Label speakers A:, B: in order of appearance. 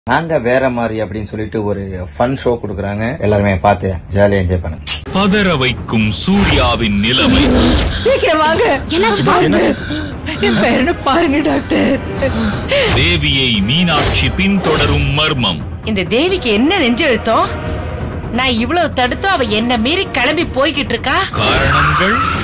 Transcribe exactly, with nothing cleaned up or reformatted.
A: நாங்க வேற மாதிரி அப்படின்னு சொல்லிட்டு ஒரு ஃபன் ஷோ கொடுக்குறாங்க. எல்லாருமே பார்த்து ஜாலியா என்ஜாய் பண்ணுங்க.
B: பதற வைக்கும் சூர்யாவின் நிலைமை.
C: சீக்கிரம் வாங்க. என்னாச்சு பாருங்க. என் பேரனை பாருங்க டாக்டர்.
B: தேவியை மீனாட்சி பின்தொடரும் மர்மம்.
D: இந்த தேவிக்கு என்ன நெஞ்செழுத்தம்? நான் இவ்வளவு தடுத்தும் அவ என்ன மீறி கிளம்பி போய்கிட்டு இருக்கா.
B: காரணங்கள்